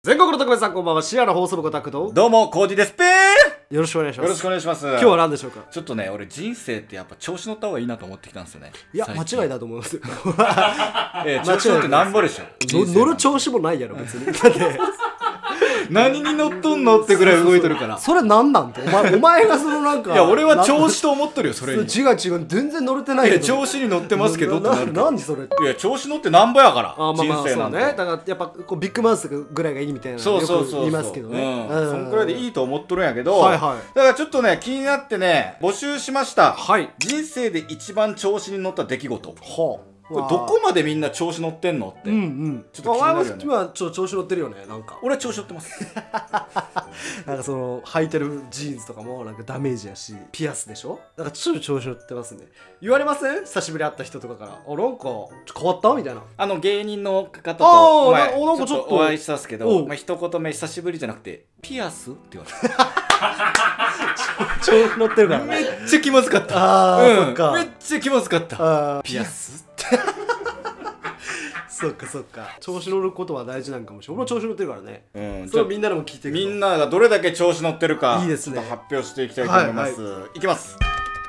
全国の特別さんこんばんは。シアの放送部ごタクト。 どうも、コージです。 よろしくお願いします。 よろしくお願いします。 今日は何でしょうか。 ちょっとね、俺人生ってやっぱ調子乗った方がいいなと思ってきたんですよね。 いや、間違いだと思いますよ。 調子乗ってなんぼでしょ。 乗る調子もないやろ、別に。だって、 何に乗っとんのってぐらい動いてるから。 それなんなんて。お前がそのなんか。 いや、俺は調子と思っとるよ、それに。 違う、全然乗れてないよ。 調子に乗ってますけどってなる。 何それ。 いや、調子乗ってなんぼやから。 あ、まあまあ、 人生なんて。 そうね。だからやっぱこうビッグマウスぐらいがいいみたいなのよく言いますけどね。 そんくらいでいいと思っとるんやけど、 はいはい。 だからちょっとね、気になってね、募集しました。 はい。 人生で一番調子に乗った出来事。 はあ。 これどこまでみんな調子乗ってんのって。 うんうん。 ちょっと気になるよね。 今ちょっと調子乗ってるよね、なんか。 俺は調子乗ってます。 なんかその履いてるジーンズとかもなんかダメージやし、ピアスでしょ。なんかちょっと調子乗ってますね。言われません？久しぶり会った人とかから、あ、なんか変わったみたいな。 芸人の方となんかちょっとお会いしたんですけど、一言目久しぶりじゃなくてピアスって言われた。 調子乗ってるからね。 めっちゃ気まずかった。 ああ、そっか。 めっちゃ気まずかった。 ピアスって。そっかそっか。調子乗ることは大事なんかもしれない。俺も調子乗ってるからね。それをみんなでも聞いていく。 みんながどれだけ調子乗ってるか、 いいですね。 発表していきたいと思います。いきます。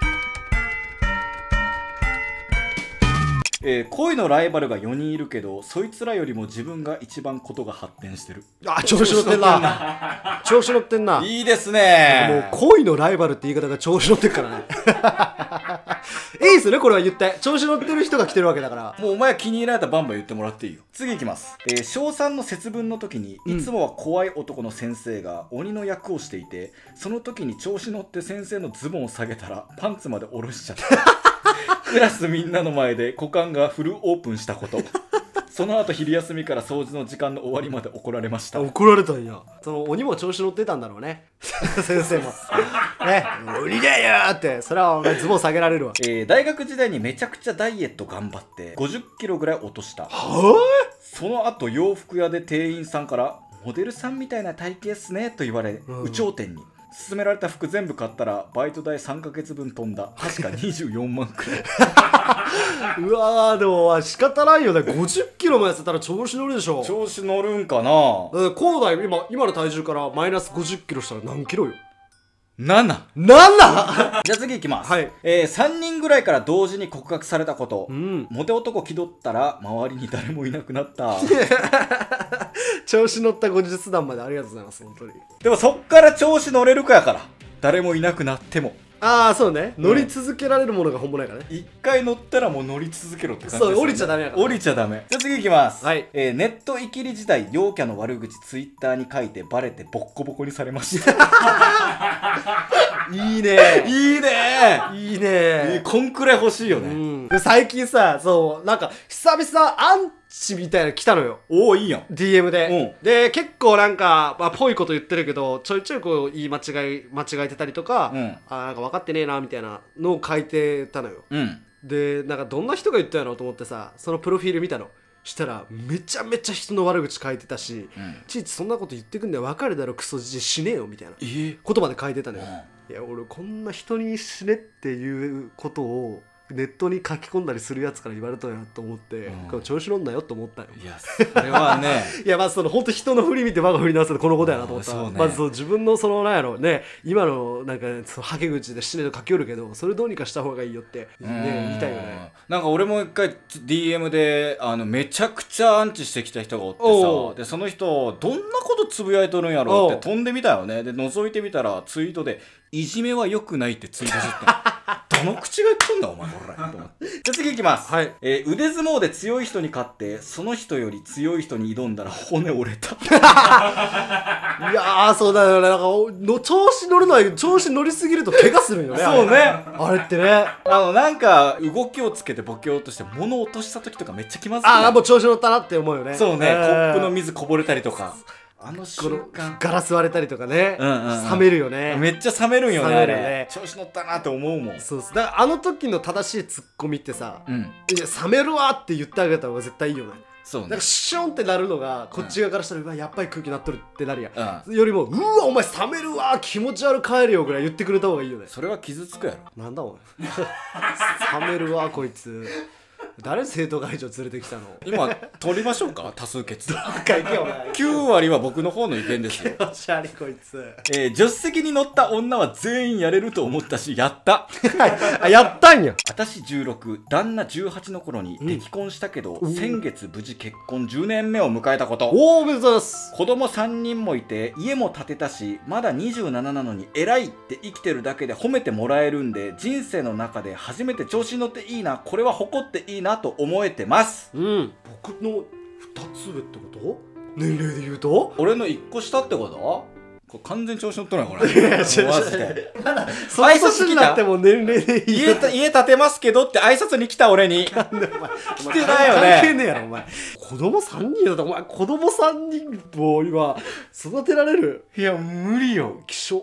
恋のライバルが4人いるけど、そいつらよりも自分が一番ことが発展してる。 あ、調子乗ってんな。調子乗ってんな。 いいですね。 もう恋のライバルって言い方が調子乗ってるからね。いいっすね、これは言って。調子乗ってる人が来てるわけだから。 もうお前気に入られたらバンバン言ってもらっていいよ。次いきます。小3の節分の時に、いつもは怖い男の先生が鬼の役をしていて、その時に調子乗って先生のズボンを下げたらパンツまで下ろしちゃった。クラスみんなの前で股間がフルオープンしたこと。その後昼休みから掃除の時間の終わりまで怒られました。 怒られたんや。その鬼も調子乗ってたんだろうね。先生もね、鬼だよーって。それはズボン下げられるわ。 大学時代にめちゃくちゃダイエット頑張って50キロぐらい落とした。 はぁ？ その後洋服屋で店員さんからモデルさんみたいな体型っすねと言われ、有頂天に。勧められた服全部買ったらバイト代3ヶ月分飛んだ。確か24万くらい。 うわー、でも仕方ないよね。50キロも痩せたら調子乗るでしょ。 調子乗るんかな。 だって広大今の体重からマイナス50キロしたら何キロよ。 7。 じゃあ次いきます。 はい。 3人ぐらいから同時に告白されたこと。 モテ男気取ったら周りに誰もいなくなった。 調子乗った後日談までありがとうございます、本当に。 でもそっから調子乗れるかやから。誰もいなくなっても。 ああ、そうね。乗り続けられるものが本物やからね。 一回乗ったらもう乗り続けろって感じですよね。そう、降りちゃダメやから。 降りちゃダメ。じゃあ次いきます。 はい。 ネットイキリ時代、陽キャの悪口ツイッターに書いてバレてボッコボコにされました。 いいね。 いいね。 いいね。 こんくらい欲しいよね。 で最近さ、そう、なんか久々アンチみたいなの来たのよ。 おお、いいやん。 DM で。で、結構なんか、ぽいこと言ってるけど、ちょいちょいこう言い間違えてたりとか、なんか分かってねえなみたいなのを書いてたのよ。で、なんかどんな人が言ったやろうと思ってさ、そのプロフィール見たの。したらめちゃめちゃ人の悪口書いてたし、ちいちそんなこと言ってくんだよ、分かるだろクソじじ死ねよみたいな言葉で書いてたのよ。いや、俺こんな人に死ねっていうことをネットに書き込んだりするやつから言われたんやと思って、調子乗んなよと思ったよ。 いや、それはね。 いや、まずその本当人の振り見て我が振り直すのこのことやなと思った。まず自分のそのなんやろね、今のなんかそのはけ口で死ねと書きよるけど、それどうにかした方がいいよってね言いたいよね。 なんか俺も一回 DM でめちゃくちゃアンチしてきた人がおってさ、でその人どんなことつぶやいとるんやろうって飛んでみたよね。で覗いてみたらツイートでいじめは良くないってツイートしてた。どの口が言ってんだお前、ほらと思って。じゃあ次いきます。腕相撲で強い人に勝ってその人より強い人に挑んだら骨折れた。 いやー、そうだよね。なんか調子乗るのは調子乗りすぎると怪我するんよね。 そうね。 あれってね、 なんか動きをつけてボケようとして物を落とした時とかめっちゃ気まずい。 ああ、もう調子乗ったなって思うよね。 そうね。コップの水こぼれたりとか。あの瞬間ガラス割れたりとかね、冷めるよね。 めっちゃ冷めるんよね。 冷めるね。 調子乗ったなって思うもん。 そうそう。だからあの時の正しいツッコミってさ、いや冷めるわって言ってあげた方が絶対いいよね。 そうね。 なんかシュンってなるのがこっち側からしたら、やっぱり空気なっとるってなるやん。よりもうわお前冷めるわ気持ち悪帰るよぐらい言ってくれた方がいいよね。 それは傷つくやろ。 なんだお前。冷めるわこいつ。 誰生徒会長連れてきたの。 今取りましょうか、多数決。 9 9割は僕の方の意見ですよ。 気持ち悪いこいつ。 助手席に乗った女は全員やれると思ったし、やった。 あ、やったんや。 私16、旦那18の頃に離婚したけど、先月無事結婚10年目を迎えたこと。 おめでとうございます。 子供3人もいて家も建てたし、まだ27なのに偉いって生きてるだけで褒めてもらえるんで、人生の中で初めて調子に乗っていいな、これは誇っていいなと思えてます。 僕の2つ上ってこと？年齢で言うと俺の1個下ってこと？これ完全に調子乗っとるなこれ。マジで。 その年になっても年齢で家建てますけどって挨拶に来た俺に。来てないよね。 関係ねえやろお前。子供3人だったらお前子供3人を今育てられる？ いや無理よ。 気象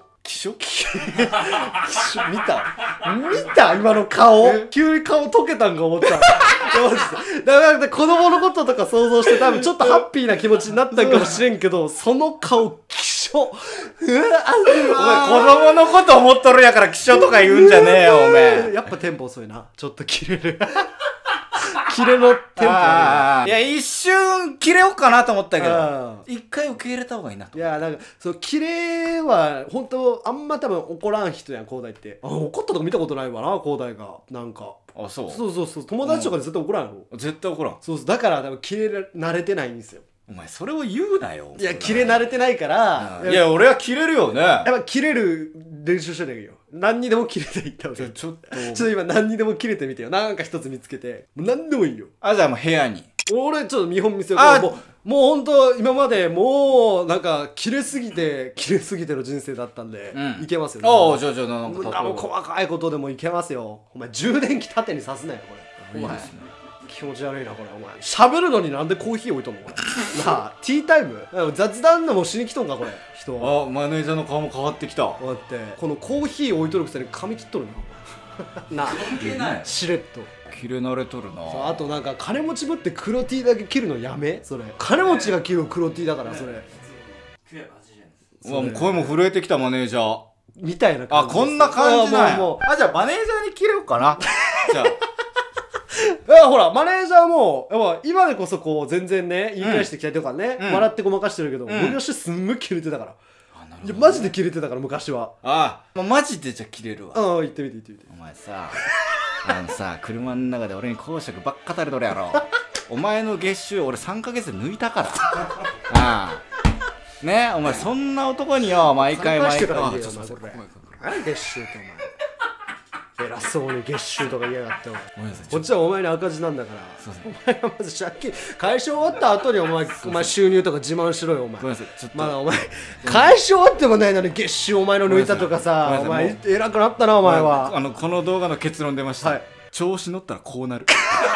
見た今の顔。急に顔溶けたんか思った。だから子供のこととか想像して多分ちょっとハッピーな気持ちになったんかもしれんけど、その顔気象。お前子供のこと思っとるやから気象とか言うんじゃねえよお前。 やっぱテンポ遅いな。ちょっと切れる。キレのテンポ。いや一瞬キレようかなと思ったけど、一回受け入れた方がいいなと。 いやなんかそのキレは本当あんま多分怒らん人やん広大って。怒ったとか見たことないわな広大が。なんかそう友達とかで絶対怒らんやろ。 絶対怒らん。 そうだから多分キレ慣れてないんですよ。 お前それを言うなよ。 いやキレ慣れてないから。 いや俺はキレるよね。 やっぱキレる練習してないよ。何にでもキレていった方がいい。ちょっと今何にでもキレてみてよ。なんか一つ見つけて。何でもいいよ。 じゃあもう部屋に。 俺ちょっと見本見せよう。もうほんと今までもうなんかキレすぎての人生だったんで、いけますよね。 じゃあなんかもう細かいことでもいけますよ。お前充電器縦に刺すなよこれ。お前気持ち悪いなこれ。お前喋るのになんでコーヒー置いとんのこれ。なあティータイム雑談でもしに来とんかこれ人は。 マネージャーの顔も変わってきた。 こうやってこのコーヒー置いとるくせに髪切っとるな。なあしれっと切れ慣れとるな。 あとなんか金持ちぶって黒 T だけ切るのやめ。それ金持ちが切る黒 T だからそれ。 もう声も震えてきたマネージャーみたいな感じ。 こんな感じなんや。じゃあマネージャーに切れようかな。じゃあほらマネージャーもやっぱ今でこそこう全然ね言い返してきたりとかね、笑ってごまかしてるけど、昔すんごいキレてたから。いやマジでキレてたから昔は。 マジでじゃあキレるわ。 言ってみて。 お前さ車の中で俺に公爵ばっかたれとるやろ。お前の月収俺3ヶ月で抜いたから。ねお前そんな男によ毎回何月収ってお前偉そうに月収とか言いやがって。こっちはお前に赤字なんだから。お前はまず借金返し終わった後にお前収入とか自慢しろよお前。まだお前返し終わってもないのに月収お前の抜いたとかさ。お前偉くなったなお前は。 この動画の結論出ました。調子乗ったらこうなる。